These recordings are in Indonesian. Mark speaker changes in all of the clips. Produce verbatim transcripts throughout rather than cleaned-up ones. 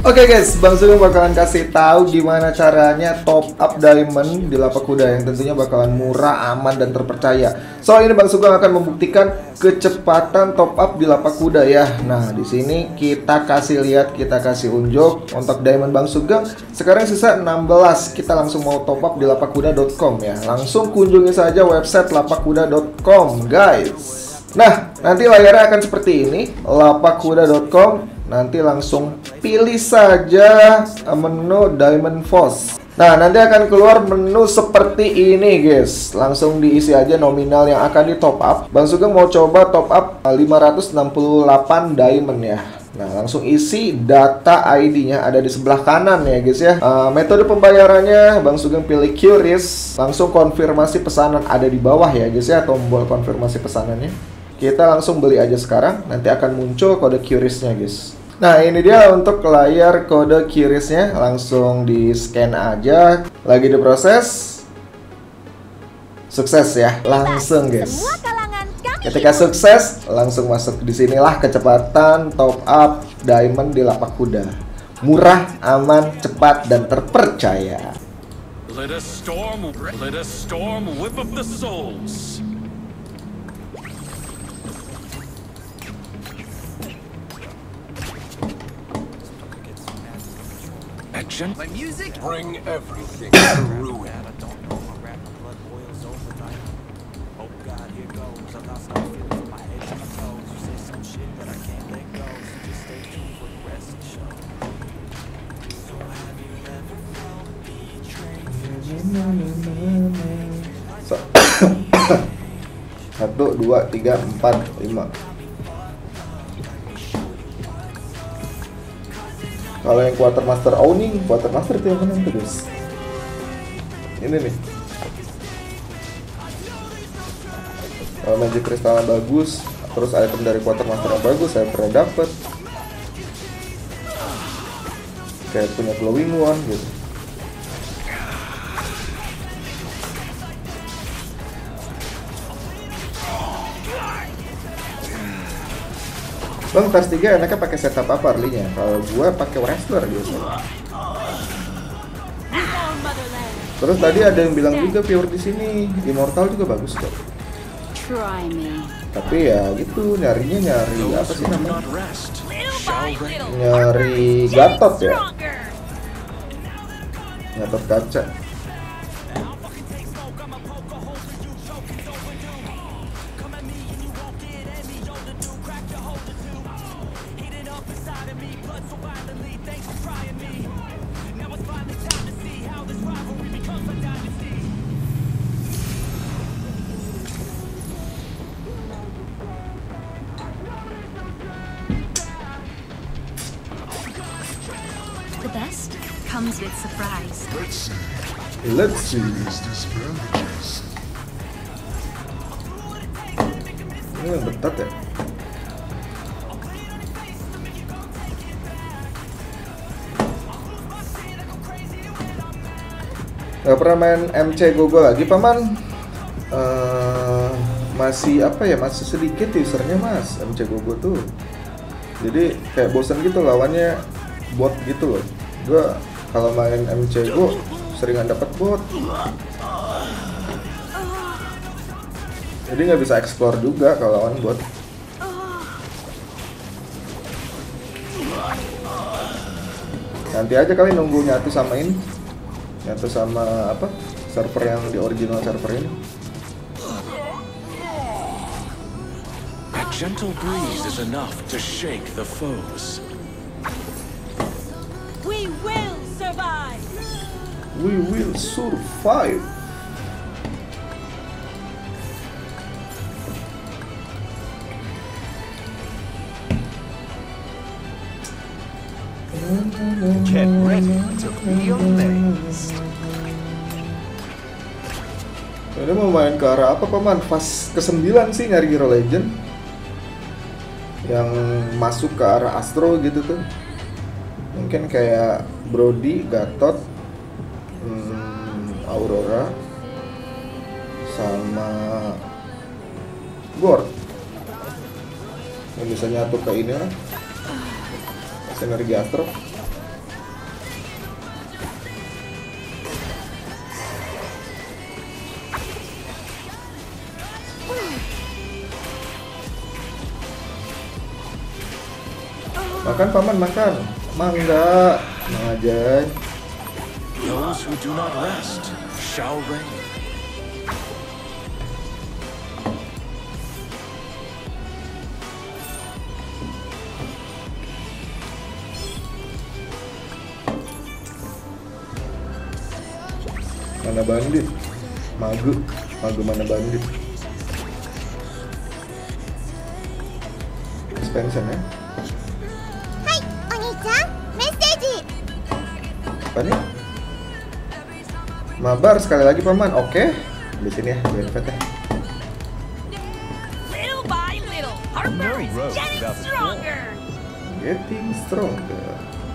Speaker 1: Oke guys, Bang Sugeng bakalan kasih tahu gimana caranya top up diamond di lapak kuda yang tentunya bakalan murah, aman, dan terpercaya. Soal ini Bang Sugeng akan membuktikan kecepatan top up di lapak kuda ya. Nah, di sini kita kasih lihat, kita kasih unjuk untuk diamond Bang Sugeng. Sekarang sisa enam belas. Kita langsung mau top up di lapakkuda dot com ya. Langsung kunjungi saja website lapakkuda dot com, guys. Nah, nanti layarnya akan seperti ini, lapakkuda dot com. Nanti langsung pilih saja menu Diamond Force. Nah, nanti akan keluar menu seperti ini guys. Langsung diisi aja nominal yang akan di top up. Bang Sugeng mau coba top up lima ratus enam puluh delapan diamond ya. Nah, langsung isi data I D-nya ada di sebelah kanan ya guys ya. Uh, metode pembayarannya Bang Sugeng pilih QRIS. Langsung konfirmasi pesanan ada di bawah ya guys ya, tombol konfirmasi pesanannya. Kita langsung beli aja sekarang, nanti akan muncul kode QRIS-nya guys. Nah, ini dia untuk layar kode QRIS-nya, langsung di scan aja. Lagi diproses. Sukses ya, langsung guys. Ketika sukses, langsung masuk di sinilah kecepatan top up diamond di lapak kuda. Murah, aman, cepat, dan terpercaya.
Speaker 2: Let us storm, let us storm whip of the souls. My music bring everything to ruin. I don't know my rapper blood boils over time. Oh God, here goes. I lost my feeling from my head to my toes. You say some shit that I can't let go. So just stay tuned for the rest of the show. So have you ever felt betrayed?
Speaker 1: Satu, dua, tiga, empat, lima. Kalau yang quartermaster owning, quartermaster itu yang mana tuh guys? Ini nih. Kalau magic crystal bagus, terus item dari quartermaster yang bagus, saya pernah dapet. Kayak punya glowing one gitu. Bang, Tars tiga enaknya pakai setup apa early-nya? Kalau gua pakai wrestler biasanya. Terus tadi ada yang bilang juga pure di sini, immortal juga bagus kok. Tapi ya gitu, nyarinya nyari apa sih namanya? Nyari Gatot ya. Gatot kaca.
Speaker 3: The best comes with surprise.
Speaker 4: Let's see.
Speaker 1: Let's see.
Speaker 4: Is this bandages?
Speaker 1: Ini yang betat ya. Gak pernah main M C Gogo lagi paman. Uh, masih apa ya, masih sedikit usernya mas M C Gogo tuh. Jadi kayak bosan gitu lawannya bot gitu loh. Gua kalau main M C Go seringan dapat bot. Jadi nggak bisa explore juga kalau lawan bot. Nanti aja kali nunggu nyatu sama ini. Nyatu sama apa? Server yang di original server ini.
Speaker 2: A gentle breeze is enough to shake the foes.
Speaker 5: We will survive.
Speaker 1: We will survive.
Speaker 2: Get ready to be amazed.
Speaker 1: Ini mau main ke arah apa paman? Fase kesembilan sih nyari Hero Legend yang masuk ke arah Astro gitu tuh. Mungkin kayak Brody, Gatot, hmm, Aurora, sama Gord yang bisa nyatu ke ini lah, sinergi Astro. Makan paman, makan. Mangga, tenang aja.
Speaker 2: Those who do not rest shall reign.
Speaker 1: Mana bandit? Magu, magu mana bandit? Expansion ya?
Speaker 6: Hai, Oni-chan, message.
Speaker 1: Apa nih? Mabar sekali lagi paman, oke. Di sini ya, biar vet ya.
Speaker 5: Little by little, Harper is getting stronger.
Speaker 1: Getting stronger.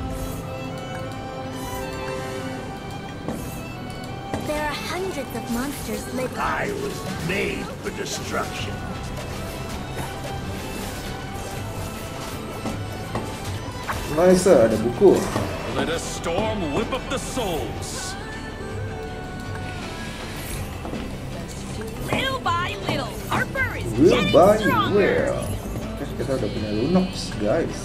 Speaker 3: There are hundreds of monsters living.
Speaker 7: I was made for destruction.
Speaker 1: Nice, ada buku.
Speaker 2: Let a storm whip up the souls.
Speaker 5: Little by little, Harper is
Speaker 1: Will
Speaker 5: getting
Speaker 1: by
Speaker 5: stronger.
Speaker 1: will. Oke, kita udah punya Lunox, guys.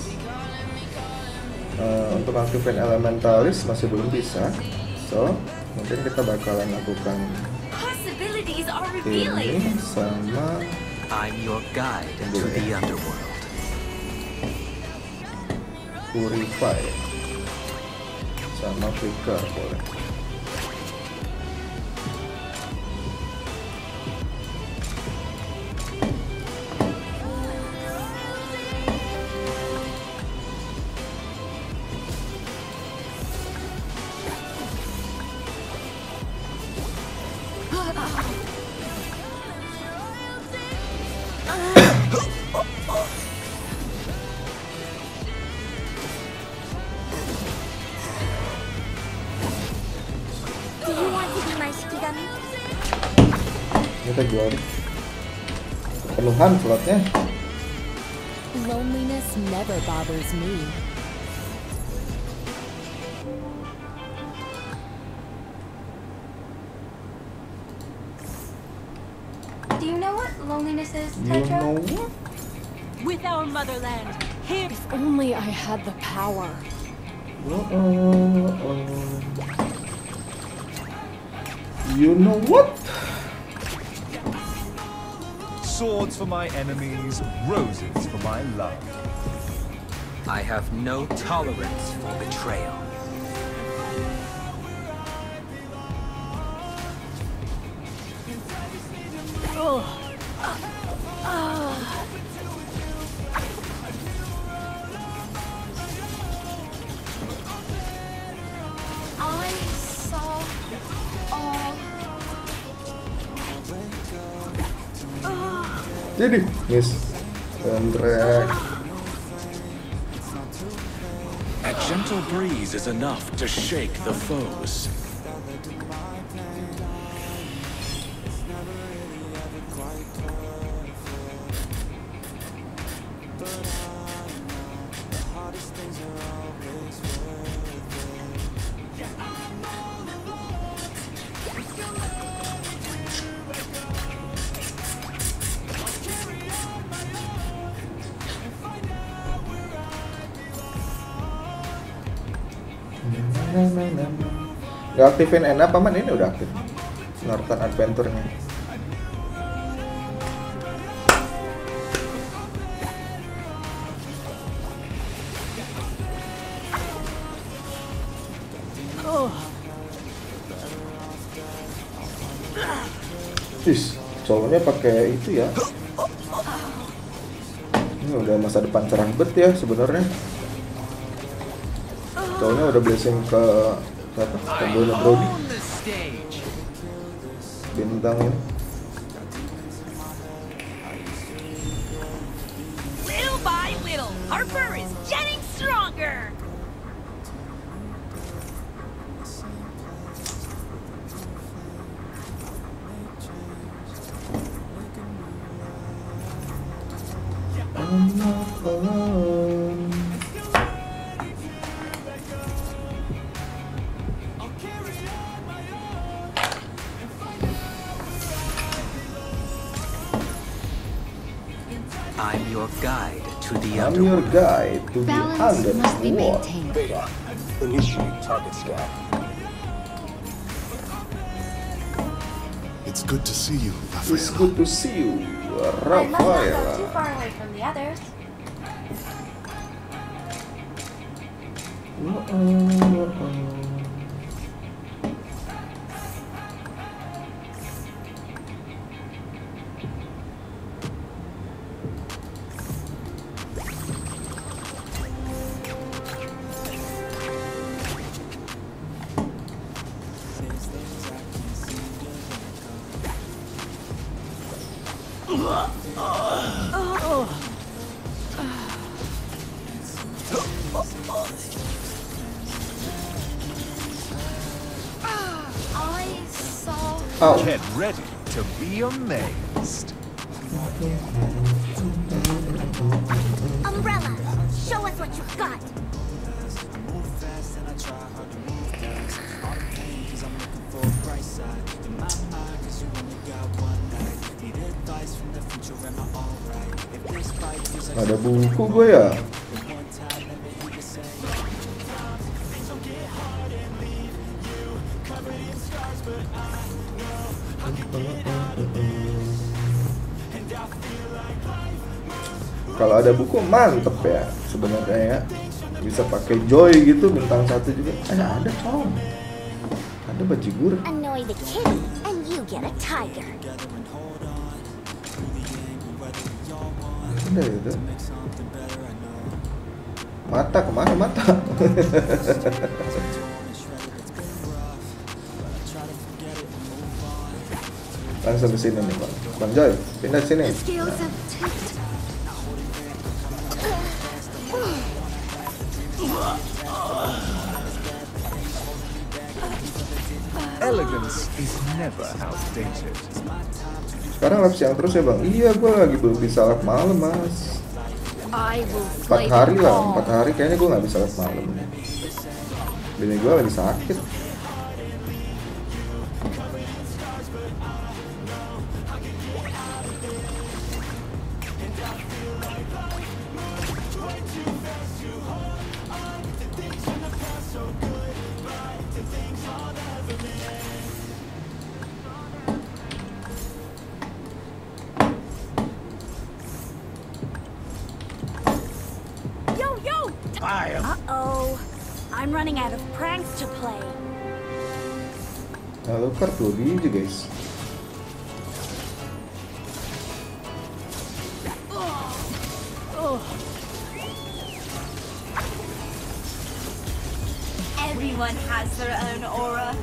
Speaker 1: Eh, untuk aktifin elementalis masih belum bisa. So, mungkin kita bakalan lakukan
Speaker 3: Possibilities are
Speaker 1: ini
Speaker 3: revealing.
Speaker 1: sama
Speaker 8: I'm your guide into the underworld.
Speaker 1: Purify sama Flicker boleh.
Speaker 3: Do you want to be my Shikigami?
Speaker 1: Kita jual nih. Kepenuhan slotnya.
Speaker 9: Loneliness never bothers me.
Speaker 3: Do you know what loneliness is,
Speaker 1: You know what?
Speaker 5: With our motherland, here.
Speaker 9: If only I had the power.
Speaker 1: Uh, uh, You know what?
Speaker 7: Swords for my enemies, roses for my love.
Speaker 8: I have no tolerance for betrayal.
Speaker 3: I saw all.
Speaker 1: Jadi, Miss Andre.
Speaker 2: A gentle breeze is enough to shake the foes.
Speaker 1: Gak aktifin Ena, paman ini udah aktif. Northern Adventure-nya. Is, cowoknya pakai itu ya. Ini udah masa depan cerah bet ya sebenarnya. Cowoknya udah blessing ke siapa? Pembunuh Brody. Bintang ini.
Speaker 5: Little by little, Harper is getting stronger.
Speaker 1: I'm not alone.
Speaker 8: I'm your guide to the
Speaker 1: I'm your
Speaker 8: underworld.
Speaker 1: guide to the
Speaker 3: Balance must be
Speaker 1: underworld.
Speaker 3: maintained.
Speaker 2: Beta, initiate target scan.
Speaker 4: It's good to see you,
Speaker 1: It's
Speaker 4: Rafaela.
Speaker 1: good to see you,
Speaker 6: I must not go too
Speaker 1: Rafaela.
Speaker 6: far away from the others.
Speaker 3: I saw.
Speaker 1: Ow.
Speaker 7: Get ready to be amazed.
Speaker 6: Umbrella, show us what you've got.
Speaker 1: Ada buku gue ya. Kalau ada buku mantep ya sebenarnya ya. Bisa pakai Joy gitu bintang satu juga. Ada ada Tom. Ada bajigur.
Speaker 6: Annoy the kitty, and you get a tiger.
Speaker 1: Ada itu. Mata kemana mata? Langsung ke sini nih bang. Bang Joy, pindah sini.
Speaker 3: The scales have tipped.
Speaker 7: Elegance is never outdated.
Speaker 1: Sekarang lap siang terus ya bang. Iya, gue lagi belum bisa lap malam mas.
Speaker 3: I will
Speaker 1: Empat
Speaker 3: slay
Speaker 1: hari
Speaker 3: them
Speaker 1: lah,
Speaker 3: all.
Speaker 1: empat hari kayaknya gue nggak bisa lap malam. Bini gue lagi sakit.
Speaker 5: Yo, yo! Uh-oh. I'm running out of pranks to play.
Speaker 1: Halo kartu biji guys.
Speaker 5: Everyone has their own aura.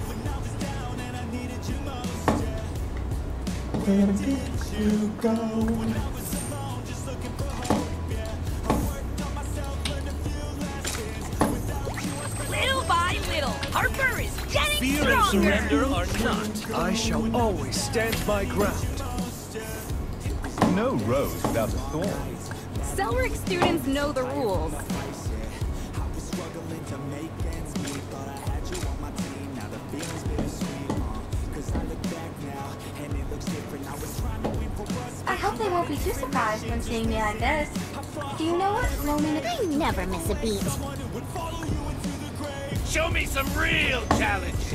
Speaker 1: Where did you go?
Speaker 5: Little by little, Harper is getting
Speaker 7: Fear and
Speaker 5: stronger.
Speaker 7: surrender are not. I shall always stand my ground. No rose without a thorn.
Speaker 3: Selric students know the rules.
Speaker 6: I hope they won't be too surprised when seeing me like this. Do you know what roaming? I never miss a beat.
Speaker 2: Show me some real challenges.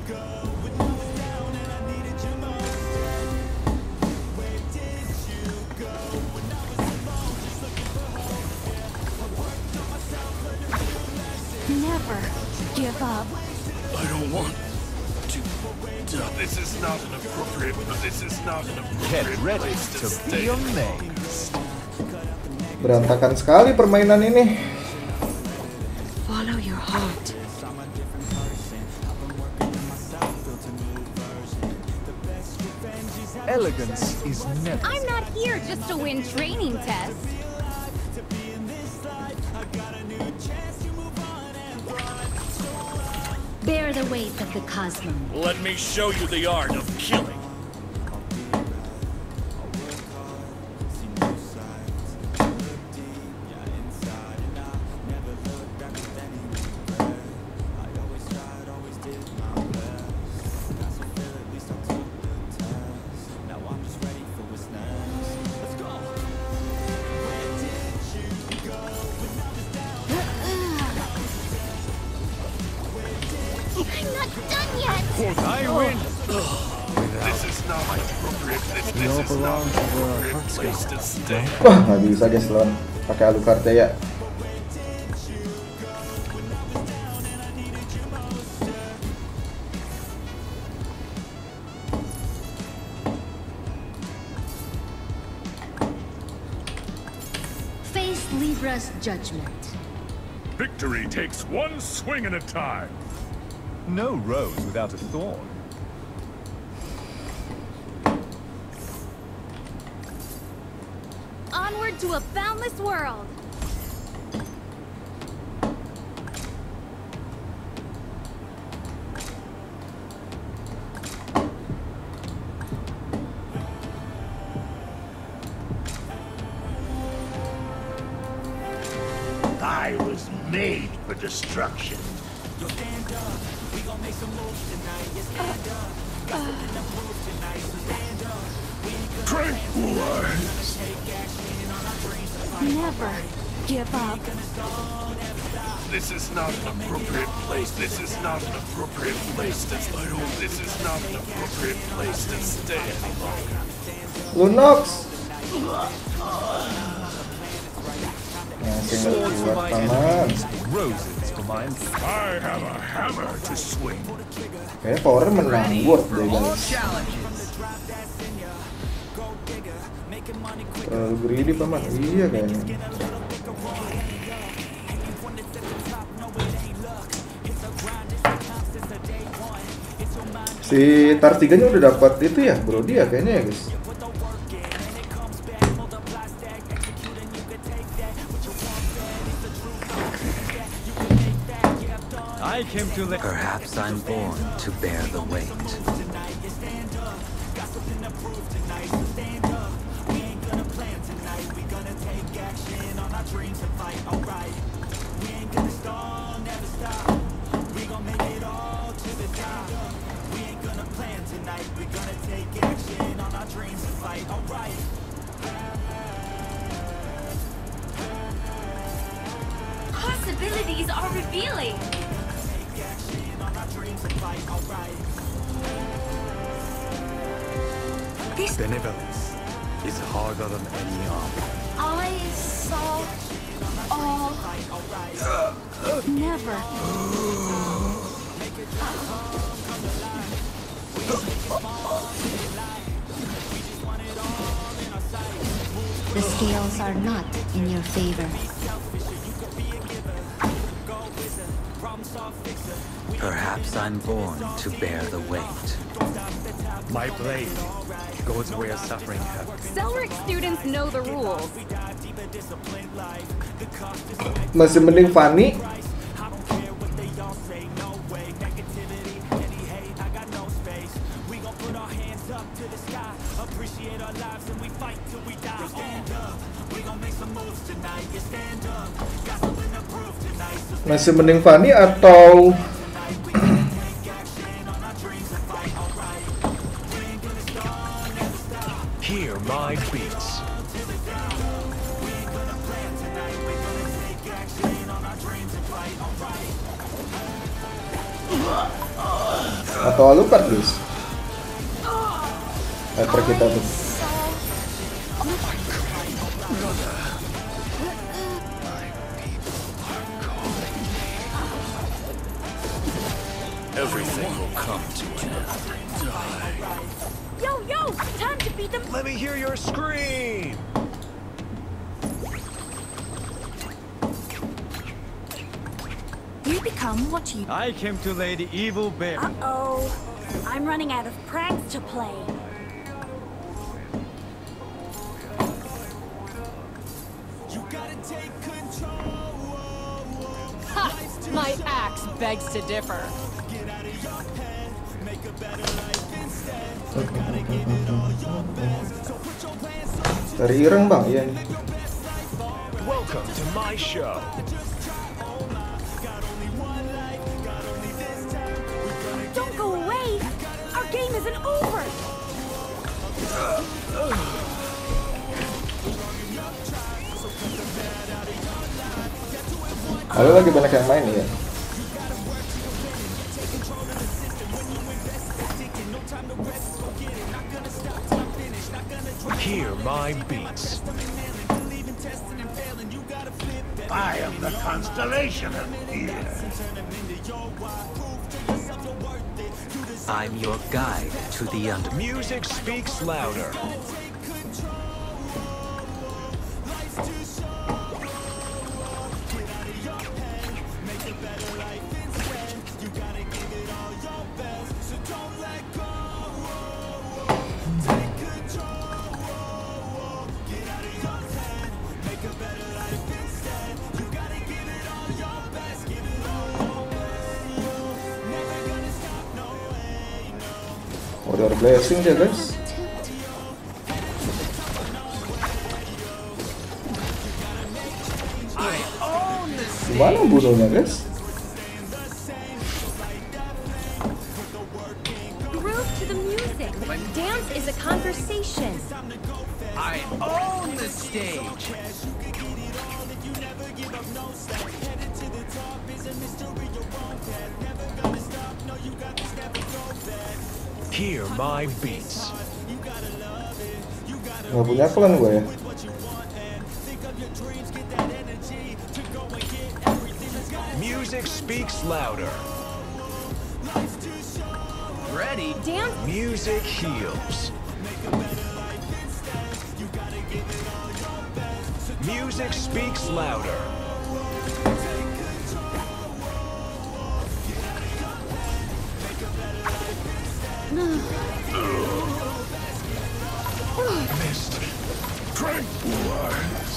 Speaker 3: Never give up.
Speaker 2: I don't want to. This is not an appropriate. This is not an
Speaker 7: Get
Speaker 2: appropriate
Speaker 7: ready
Speaker 2: place to
Speaker 7: to
Speaker 2: stay.
Speaker 7: be amazed.
Speaker 1: Berantakan sekali permainan ini.
Speaker 3: Follow your heart.
Speaker 7: Elegance is never.
Speaker 3: I'm not here just to win training tests. Bear the weight of the cosmos.
Speaker 2: Let me show you the art of killing.
Speaker 7: I win.
Speaker 4: This is not appropriate. This, this is not an appropriate place to stay.
Speaker 1: Wah, nggak bisa guys lawan pakai Alucard ya.
Speaker 3: Face Libra's judgment.
Speaker 4: Victory takes one swing at a time.
Speaker 7: No rose without a thorn.
Speaker 5: Onward to a boundless world.
Speaker 4: I was made for destruction. Tranquilize.
Speaker 5: Never give up.
Speaker 4: This is not an appropriate place. This is not an appropriate place to stay. This is not an appropriate place to stay any longer.
Speaker 1: Lunox. Masih
Speaker 7: Swords for
Speaker 1: kuat
Speaker 7: my
Speaker 1: paman.
Speaker 7: enemies, roses for my
Speaker 4: I have a hammer to swing.
Speaker 1: Kayaknya power menang worth deh guys. Terlalu greedy paman. Iya kayaknya. Si tar tiganya udah dapat itu ya bro dia kayaknya ya guys.
Speaker 7: I came to let.
Speaker 8: Perhaps I'm born to bear the weight.
Speaker 3: Possibilities are revealing. This
Speaker 7: Benevolence is harder than any armor.
Speaker 3: I saw all.
Speaker 5: Never.
Speaker 3: The scales are not in your favor.
Speaker 8: Perhaps I'm born to bear the weight.
Speaker 7: My blade goes where suffering happens.
Speaker 5: Cellric students know the rules.
Speaker 1: Masih mending Fanny. Masih mending Fanny atau
Speaker 7: Hear my beats.
Speaker 1: atau Alucard guys. Hyper kita tuh.
Speaker 4: Everything will come to an end. Die.
Speaker 5: Yo, yo! Time to beat them!
Speaker 7: Let me hear your scream.
Speaker 5: You become what you...
Speaker 7: I came to lay the evil bare.
Speaker 5: Uh-oh. I'm running out of pranks to play.
Speaker 9: Ha! My axe begs to differ.
Speaker 1: Dari Ireng bang, iya nih.
Speaker 7: Welcome to my show.
Speaker 5: Don't go away! Our game isn't over!
Speaker 1: Lalu lagi banyak yang main ya.
Speaker 7: my beats.
Speaker 4: I am the constellation of fear.
Speaker 8: I'm your guide to the under.
Speaker 7: Music speaks louder.
Speaker 1: Warrior blessing dia guys. Gimana bunuhnya guys?
Speaker 5: Groove to the music. Dance is a conversation.
Speaker 8: I own the stage.
Speaker 7: Hear my beats.
Speaker 1: Nggak punya klan gue ya.
Speaker 7: Music speaks louder.
Speaker 8: Ready?
Speaker 5: Dance.
Speaker 7: Music heals. Music speaks louder.
Speaker 4: Mist, tranquilize.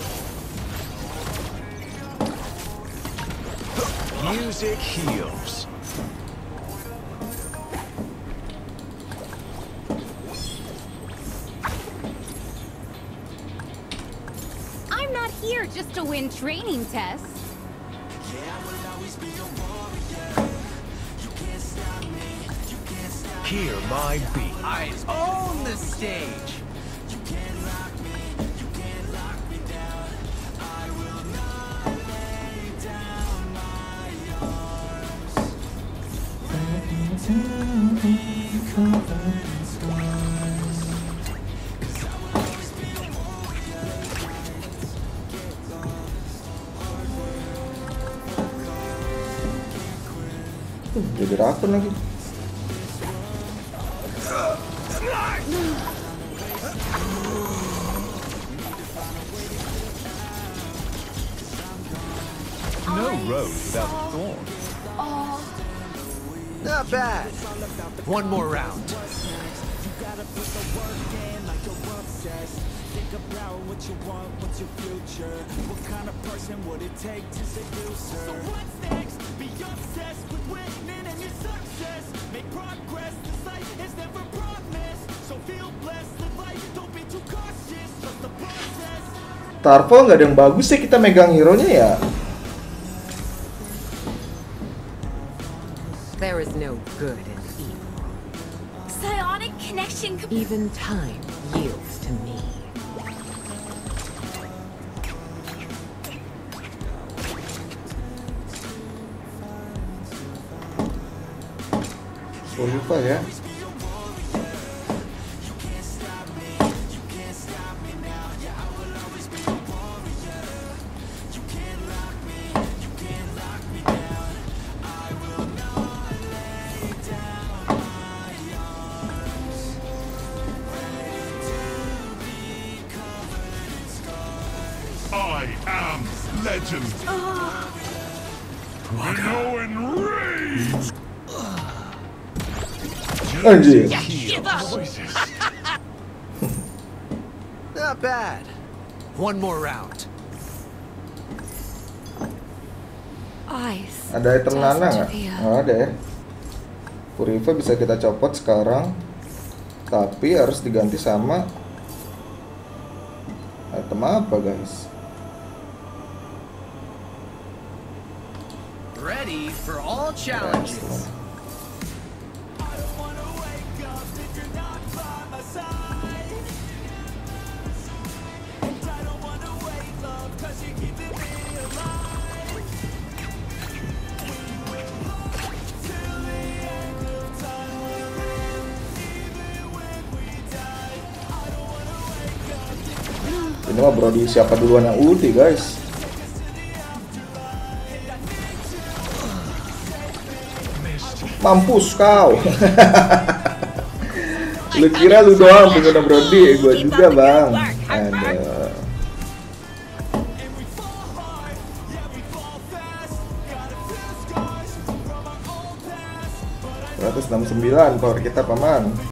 Speaker 7: Music heals.
Speaker 5: I'm not here just to win training tests.
Speaker 7: Hear my beat.
Speaker 8: I own the stage.
Speaker 1: Tuh, jadi rakun lagi.
Speaker 7: No road without thorn.
Speaker 8: Not bad. One more round.
Speaker 1: Tarvel nggak ada yang bagus sih kita megang hero-nya ya.
Speaker 10: There is no good in evil.
Speaker 5: Psionic connection.
Speaker 10: Even time yields to me.
Speaker 1: Oh, lupa ya.
Speaker 4: I am legend. Go and rage.
Speaker 1: Anjir.
Speaker 8: Not bad. One more round.
Speaker 3: Ice.
Speaker 1: Ada item nana nggak? Nggak ada ya. Purifa bisa kita copot sekarang, tapi harus diganti sama item apa guys?
Speaker 8: Ready for all challenges.
Speaker 1: Ini mah Brody siapa duluan yang ulti guys. Mampus kau. Lu kira lu doang pengguna Brody, gue juga bang. Aduh. seratus enam puluh sembilan power kita paman.